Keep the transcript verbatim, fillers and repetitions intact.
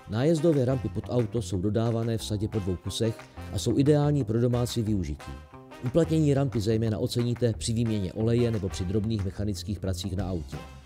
Nájezdové rampy pod auto jsou dodávané v sadě po dvou kusech a jsou ideální pro domácí využití. Uplatnění rampy zejména oceníte při výměně oleje nebo při drobných mechanických pracích na autě.